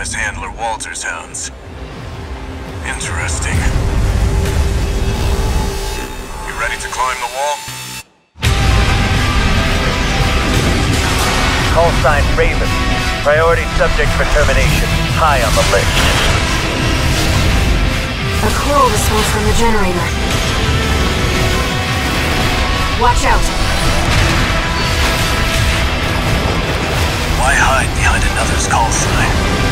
anonymous handler Walter's hounds. Interesting. You ready to climb the wall? Call sign Raven. Priority subject for termination. High on the list. A call response from the generator. Watch out! Why hide behind another's call sign?